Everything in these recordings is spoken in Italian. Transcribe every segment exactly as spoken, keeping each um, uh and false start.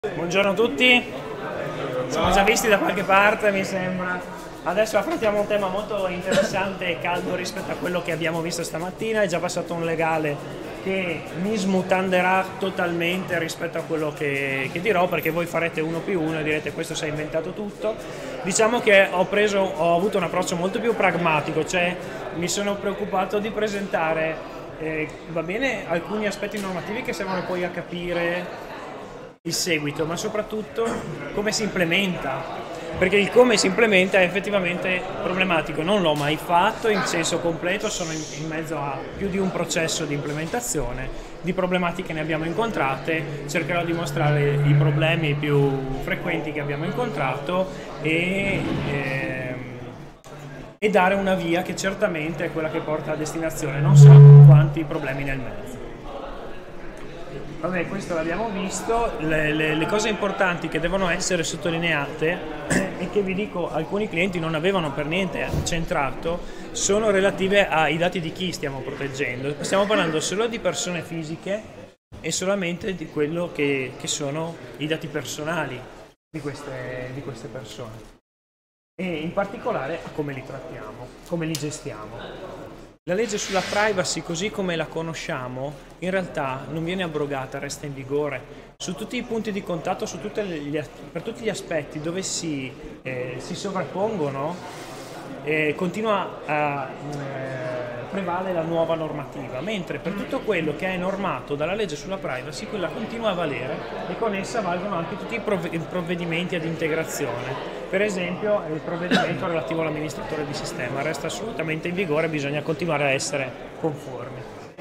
Buongiorno a tutti, siamo già visti da qualche parte mi sembra. Adesso affrontiamo un tema molto interessante e caldo rispetto a quello che abbiamo visto stamattina. È già passato un legale che mi smutanderà totalmente rispetto a quello che, che dirò, perché voi farete uno più uno e direte questo si è inventato tutto. Diciamo che ho, preso, ho avuto un approccio molto più pragmatico, cioè mi sono preoccupato di presentare eh, va bene, alcuni aspetti normativi che servono poi a capire il seguito, ma soprattutto come si implementa, perché il come si implementa è effettivamente problematico. Non l'ho mai fatto in senso completo, sono in, in mezzo a più di un processo di implementazione, di problematiche ne abbiamo incontrate, cercherò di mostrare i problemi più frequenti che abbiamo incontrato e, e, e dare una via che certamente è quella che porta a destinazione, non so quanti problemi nel mezzo. Vabbè, questo l'abbiamo visto. Le, le, le cose importanti che devono essere sottolineate e che vi dico alcuni clienti non avevano per niente centrato sono relative ai dati di chi stiamo proteggendo. Stiamo parlando solo di persone fisiche e solamente di quello che, che sono i dati personali di queste, di queste persone, e in particolare a come li trattiamo, come li gestiamo. La legge sulla privacy, così come la conosciamo, in realtà non viene abrogata, resta in vigore. Su tutti i punti di contatto, su tutte le, per tutti gli aspetti dove si, eh, si sovrappongono, eh, continua a eh, prevale la nuova normativa, mentre per tutto quello che è normato dalla legge sulla privacy, quella continua a valere e con essa valgono anche tutti i provvedimenti ad integrazione. Per esempio il provvedimento relativo all'amministratore di sistema resta assolutamente in vigore, bisogna continuare a essere conformi.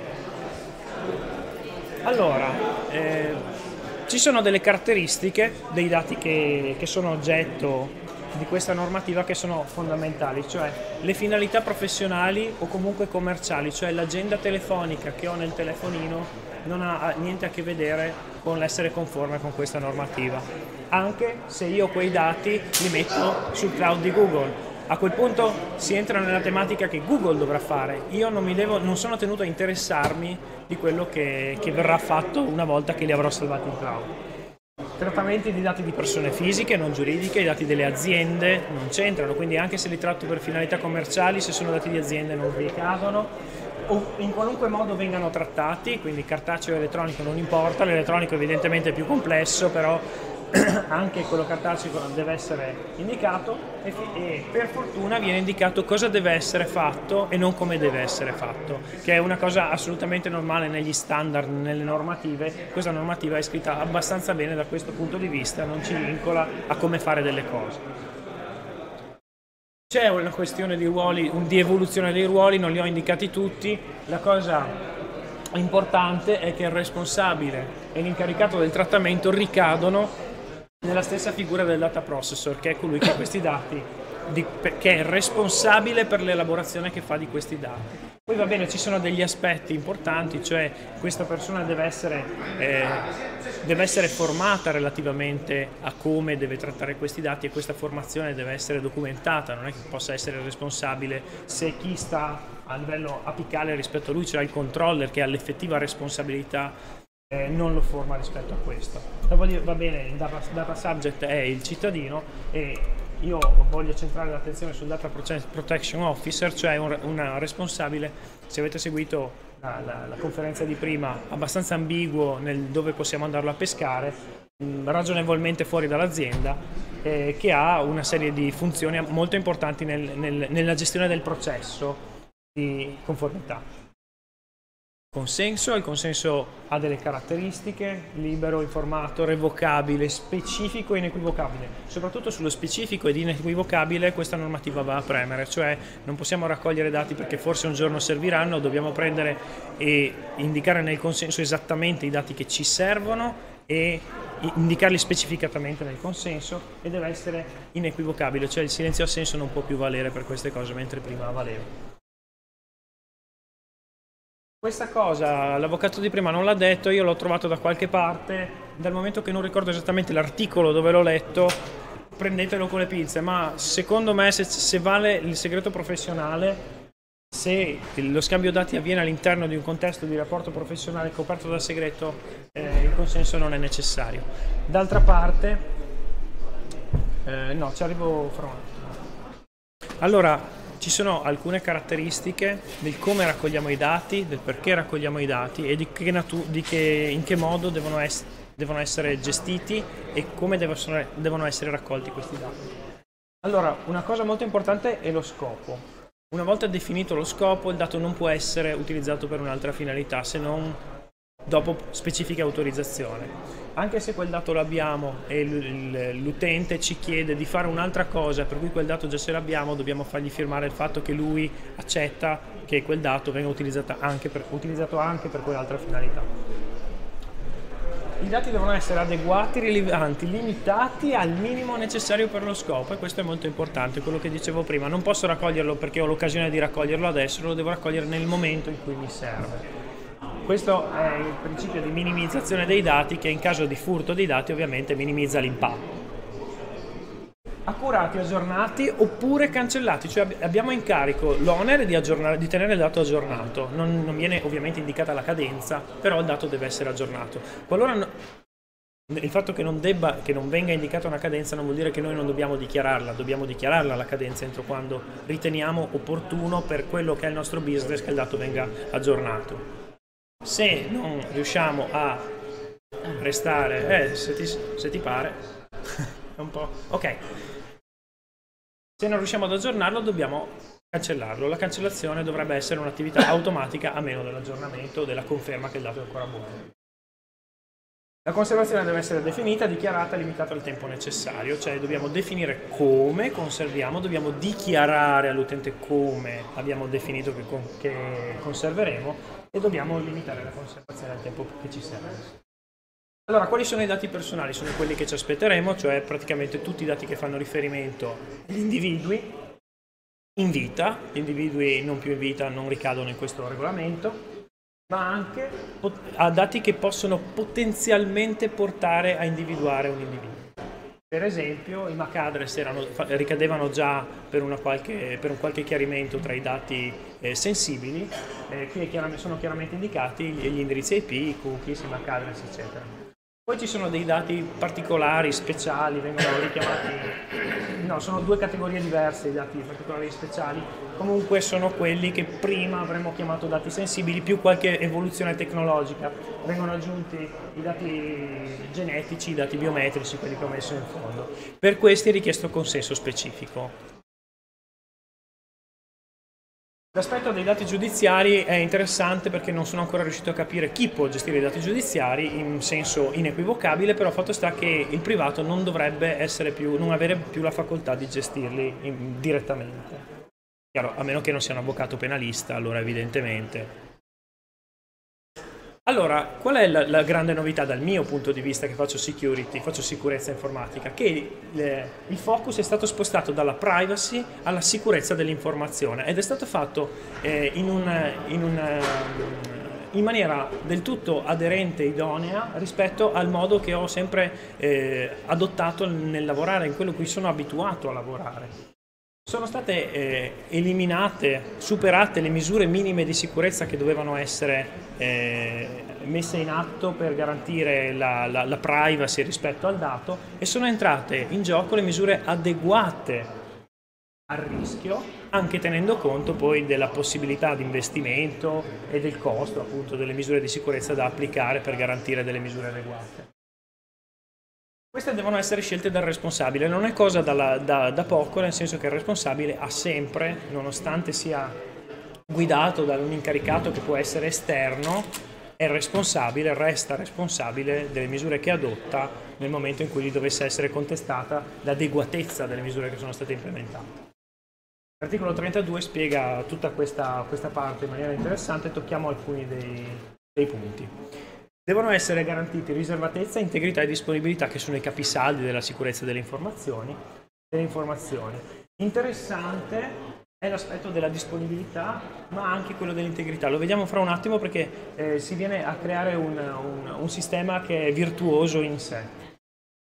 Allora, eh, ci sono delle caratteristiche dei dati che, che sono oggetto di questa normativa che sono fondamentali, cioè le finalità professionali o comunque commerciali, cioè l'agenda telefonica che ho nel telefonino non ha niente a che vedere con l'essere conforme con questa normativa, anche se io quei dati li metto sul cloud di Google. A quel punto si entra nella tematica che Google dovrà fare. Io non, mi devo, non sono tenuto a interessarmi di quello che, che verrà fatto una volta che li avrò salvati in cloud. Trattamenti di dati di persone fisiche, non giuridiche, i dati delle aziende non c'entrano, quindi anche se li tratto per finalità commerciali, se sono dati di aziende non ricadono, o in qualunque modo vengano trattati, quindi cartaceo e elettronico non importa, l'elettronico evidentemente è più complesso, però anche quello cartaceo deve essere indicato e, e per fortuna viene indicato cosa deve essere fatto e non come deve essere fatto, che è una cosa assolutamente normale negli standard, nelle normative. Questa normativa è scritta abbastanza bene da questo punto di vista, non ci vincola a come fare delle cose. C'è una questione di ruoli, di evoluzione dei ruoli, non li ho indicati tutti. La cosa importante è che il responsabile e l'incaricato del trattamento ricadono nella stessa figura del data processor, che è colui che ha questi dati, di, che è responsabile per l'elaborazione che fa di questi dati. Poi va bene, ci sono degli aspetti importanti, cioè questa persona deve essere, eh, deve essere formata relativamente a come deve trattare questi dati e questa formazione deve essere documentata, non è che possa essere responsabile se chi sta a livello apicale rispetto a lui, cioè il controller che ha l'effettiva responsabilità, Eh, non lo forma rispetto a questo. Dopodiché va bene, il data, data subject è il cittadino e io voglio centrare l'attenzione sul Data Protection Officer, cioè un, una responsabile, se avete seguito la, la, la conferenza di prima, abbastanza ambiguo nel dove possiamo andarlo a pescare, mh, ragionevolmente fuori dall'azienda, eh, che ha una serie di funzioni molto importanti nel, nel, nella gestione del processo di conformità. Consenso, il consenso ha delle caratteristiche: libero, informato, revocabile, specifico e inequivocabile. Soprattutto sullo specifico ed inequivocabile questa normativa va a premere, cioè non possiamo raccogliere dati perché forse un giorno serviranno, dobbiamo prendere e indicare nel consenso esattamente i dati che ci servono e indicarli specificatamente nel consenso, e deve essere inequivocabile, cioè il silenzio assenso non può più valere per queste cose mentre prima valeva. Questa cosa l'avvocato di prima non l'ha detto, io l'ho trovato da qualche parte, dal momento che non ricordo esattamente l'articolo dove l'ho letto, prendetelo con le pinze, ma secondo me se, se vale il segreto professionale, se lo scambio dati avviene all'interno di un contesto di rapporto professionale coperto dal segreto, eh, il consenso non è necessario. D'altra parte, eh, no, ci arrivo fra un attimo. Allora, ci sono alcune caratteristiche del come raccogliamo i dati, del perché raccogliamo i dati e di che, natu- di che in che modo devono, es- devono essere gestiti e come devono, devono essere raccolti questi dati. Allora, una cosa molto importante è lo scopo. Una volta definito lo scopo, il dato non può essere utilizzato per un'altra finalità se non dopo specifica autorizzazione. Anche se quel dato l'abbiamo e l'utente ci chiede di fare un'altra cosa per cui quel dato già ce l'abbiamo, dobbiamo fargli firmare il fatto che lui accetta che quel dato venga utilizzato anche per, utilizzato anche per quell'altra finalità. I dati devono essere adeguati, rilevanti, limitati al minimo necessario per lo scopo e questo è molto importante, quello che dicevo prima. Non posso raccoglierlo perché ho l'occasione di raccoglierlo adesso, lo devo raccogliere nel momento in cui mi serve. Questo è il principio di minimizzazione dei dati che in caso di furto dei dati ovviamente minimizza l'impatto. Accurati, aggiornati oppure cancellati, cioè abbiamo in carico l'onere di, di tenere il dato aggiornato, non, non viene ovviamente indicata la cadenza, però il dato deve essere aggiornato. Qualora no, il fatto che non, debba, che non venga indicata una cadenza non vuol dire che noi non dobbiamo dichiararla, dobbiamo dichiararla la cadenza entro quando riteniamo opportuno per quello che è il nostro business che il dato venga aggiornato. Se non riusciamo a restare, eh, se ti, se ti pare, è un po', ok. Se non riusciamo ad aggiornarlo dobbiamo cancellarlo. La cancellazione dovrebbe essere un'attività automatica a meno dell'aggiornamento o della conferma che il dato è ancora buono. La conservazione deve essere definita, dichiarata e limitata al tempo necessario, cioè dobbiamo definire come conserviamo, dobbiamo dichiarare all'utente come abbiamo definito che, con, che conserveremo e dobbiamo limitare la conservazione al tempo che ci serve. Allora, quali sono i dati personali? Sono quelli che ci aspetteremo, cioè praticamente tutti i dati che fanno riferimento agli individui in vita, gli individui non più in vita non ricadono in questo regolamento, ma anche a dati che possono potenzialmente portare a individuare un individuo. Per esempio, i M A C address erano, ricadevano già per, una qualche, per un qualche chiarimento tra i dati eh, sensibili, eh, qui chiaramente, sono chiaramente indicati gli indirizzi I P, i cookies, i M A C address, eccetera. Poi ci sono dei dati particolari, speciali, vengono richiamati, no, sono due categorie diverse i dati particolari e speciali, comunque sono quelli che prima avremmo chiamato dati sensibili, più qualche evoluzione tecnologica, vengono aggiunti i dati genetici, i dati biometrici, quelli che ho messo in fondo. Per questi è richiesto consenso specifico. L'aspetto dei dati giudiziari è interessante perché non sono ancora riuscito a capire chi può gestire i dati giudiziari in senso inequivocabile, però fatto sta che il privato non dovrebbe essere più, non avere più la facoltà di gestirli in, direttamente. Chiaro, a meno che non sia un avvocato penalista, allora evidentemente. Allora, qual è la, la grande novità dal mio punto di vista che faccio security, faccio sicurezza informatica? Che le, il focus è stato spostato dalla privacy alla sicurezza dell'informazione ed è stato fatto eh, in, un, in, un, in maniera del tutto aderente e idonea rispetto al modo che ho sempre eh, adottato nel lavorare, in quello in cui sono abituato a lavorare. Sono state eh, eliminate, superate le misure minime di sicurezza che dovevano essere eh, messe in atto per garantire la, la, la privacy rispetto al dato e sono entrate in gioco le misure adeguate al rischio, anche tenendo conto poi della possibilità di investimento e del costo appunto delle misure di sicurezza da applicare per garantire delle misure adeguate. Queste devono essere scelte dal responsabile, non è cosa da, da, da poco, nel senso che il responsabile ha sempre, nonostante sia guidato da un incaricato che può essere esterno, è responsabile, resta responsabile delle misure che adotta nel momento in cui gli dovesse essere contestata l'adeguatezza delle misure che sono state implementate. L'articolo trentadue spiega tutta questa, questa parte in maniera interessante, tocchiamo alcuni dei, dei punti. Devono essere garantiti riservatezza, integrità e disponibilità, che sono i capisaldi della sicurezza delle informazioni. Delle informazioni. Interessante è l'aspetto della disponibilità, ma anche quello dell'integrità. Lo vediamo fra un attimo perché eh, si viene a creare un, un, un sistema che è virtuoso in sé.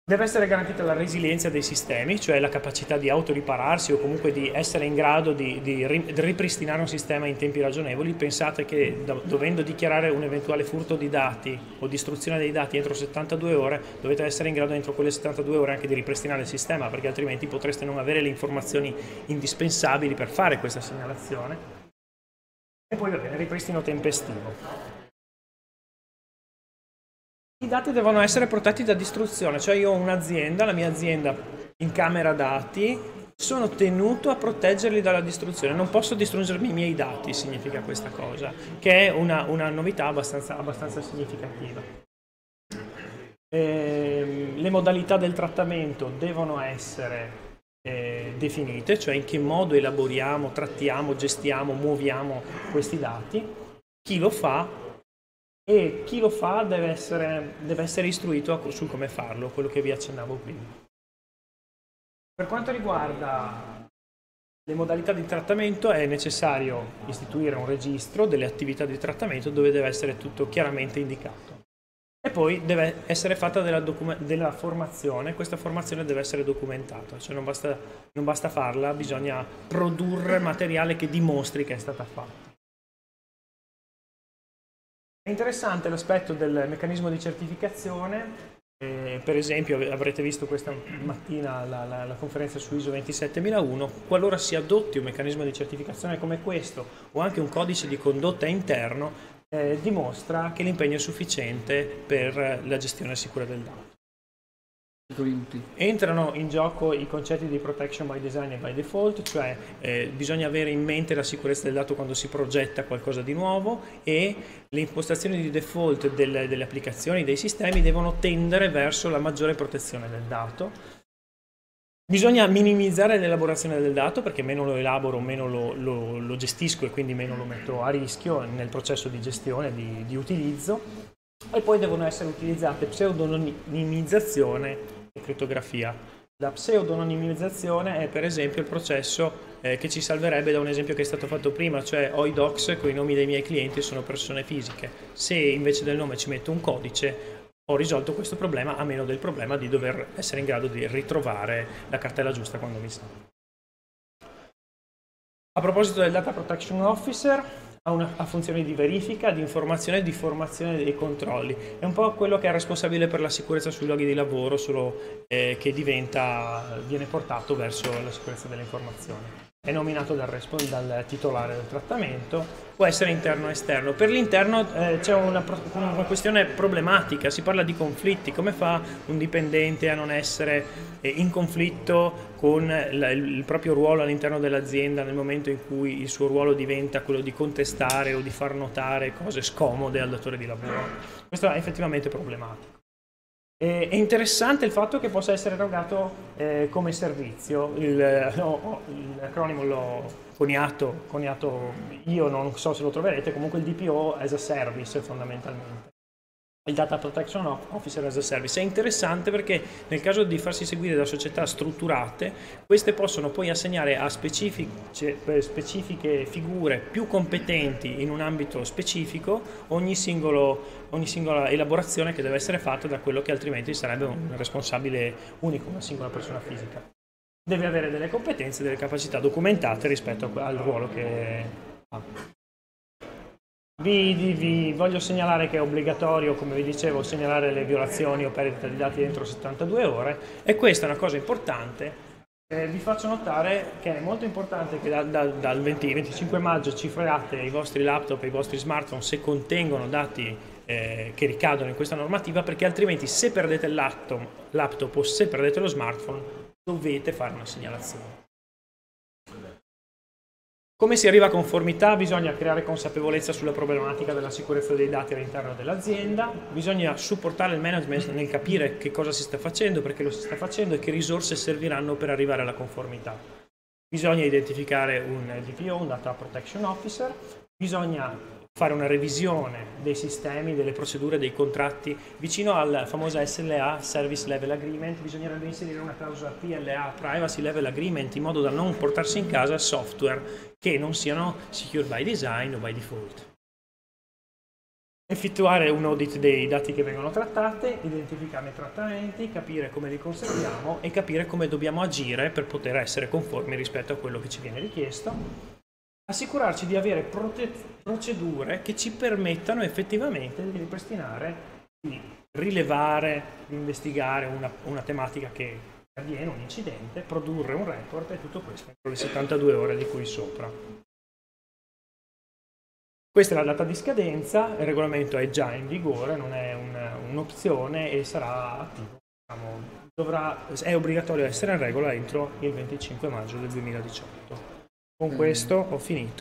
Deve essere garantita la resilienza dei sistemi, cioè la capacità di autoripararsi o comunque di essere in grado di, di ripristinare un sistema in tempi ragionevoli. Pensate che dovendo dichiarare un eventuale furto di dati o distruzione dei dati entro settantadue ore, dovete essere in grado entro quelle settantadue ore anche di ripristinare il sistema, perché altrimenti potreste non avere le informazioni indispensabili per fare questa segnalazione. E poi va bene, ripristino tempestivo. I dati devono essere protetti da distruzione, cioè io ho un'azienda, la mia azienda incamera dati, sono tenuto a proteggerli dalla distruzione, non posso distruggermi i miei dati, significa questa cosa, che è una, una novità abbastanza, abbastanza significativa. E, le modalità del trattamento devono essere eh, definite, cioè in che modo elaboriamo, trattiamo, gestiamo, muoviamo questi dati, chi lo fa, e chi lo fa deve essere, deve essere istruito su come farlo, quello che vi accennavo prima. Per quanto riguarda le modalità di trattamento è necessario istituire un registro delle attività di trattamento dove deve essere tutto chiaramente indicato. E poi deve essere fatta della, della formazione, questa formazione deve essere documentata, cioè non basta, non basta farla, bisogna produrre materiale che dimostri che è stata fatta. È interessante l'aspetto del meccanismo di certificazione, eh, per esempio avrete visto questa mattina la, la, la conferenza su I S O ventisettemiladuemilauno, qualora si adotti un meccanismo di certificazione come questo o anche un codice di condotta interno, eh, dimostra che l'impegno è sufficiente per la gestione sicura del dato. Entrano in gioco i concetti di protection by design e by default, cioè eh, bisogna avere in mente la sicurezza del dato quando si progetta qualcosa di nuovo, e le impostazioni di default delle, delle applicazioni, dei sistemi devono tendere verso la maggiore protezione del dato. Bisogna minimizzare l'elaborazione del dato, perché meno lo elaboro meno lo, lo, lo gestisco e quindi meno lo metto a rischio nel processo di gestione, di, di utilizzo. E poi devono essere utilizzate pseudonimizzazione e crittografia. La pseudonimizzazione è per esempio il processo eh, che ci salverebbe da un esempio che è stato fatto prima, cioè ho i docs con i nomi dei miei clienti e sono persone fisiche. Se invece del nome ci metto un codice, ho risolto questo problema, a meno del problema di dover essere in grado di ritrovare la cartella giusta quando mi serve. A proposito del Data Protection Officer, ha, una, ha funzioni di verifica, di informazione e di formazione dei controlli. È un po' quello che è responsabile per la sicurezza sui luoghi di lavoro, solo eh, che diventa, viene portato verso la sicurezza delle informazioni. È nominato dal, dal titolare del trattamento, può essere interno o esterno. Per l'interno eh, c'è una, una questione problematica, si parla di conflitti. Come fa un dipendente a non essere eh, in conflitto con la, il, il proprio ruolo all'interno dell'azienda nel momento in cui il suo ruolo diventa quello di contestare o di far notare cose scomode al datore di lavoro? Questo è effettivamente problematico. È interessante il fatto che possa essere erogato eh, come servizio. L'acronimo l'ho coniato, coniato io, non so se lo troverete, comunque il D P O as a service fondamentalmente. Il Data Protection Officer as a Service è interessante perché nel caso di farsi seguire da società strutturate, queste possono poi assegnare a specifiche, specifiche figure più competenti in un ambito specifico ogni, singolo, ogni singola elaborazione che deve essere fatta da quello che altrimenti sarebbe un responsabile unico, una singola persona fisica. Deve avere delle competenze e delle capacità documentate rispetto al ruolo che ha. Vi, vi, vi voglio segnalare che è obbligatorio, come vi dicevo, segnalare le violazioni o perdita di dati entro settantadue ore, e questa è una cosa importante. Eh, vi faccio notare che è molto importante che da, da, dal venti venticinque maggio cifrate i vostri laptop e i vostri smartphone se contengono dati eh, che ricadono in questa normativa, perché altrimenti se perdete il laptop, laptop o se perdete lo smartphone dovete fare una segnalazione. Come si arriva a conformità? Bisogna creare consapevolezza sulla problematica della sicurezza dei dati all'interno dell'azienda, bisogna supportare il management nel capire che cosa si sta facendo, perché lo si sta facendo e che risorse serviranno per arrivare alla conformità. Bisogna identificare un D P O, un Data Protection Officer, bisogna fare una revisione dei sistemi, delle procedure, dei contratti. Vicino alla famosa S L A, Service Level Agreement, bisognerebbe inserire una clausola P L A, Privacy Level Agreement, in modo da non portarsi in casa software che non siano secure by design o by default. effettuare un audit dei dati che vengono trattati, identificare i trattamenti, capire come li conserviamo e capire come dobbiamo agire per poter essere conformi rispetto a quello che ci viene richiesto. Assicurarci di avere procedure che ci permettano effettivamente di ripristinare, di rilevare, di investigare una, una tematica che avviene, un incidente, produrre un report e tutto questo entro le settantadue ore di cui sopra. Questa è la data di scadenza, il regolamento è già in vigore, non è un'opzione e sarà attivo. Diciamo, dovrà, è obbligatorio essere in regola entro il venticinque maggio del duemiladiciotto. Con questo ho finito.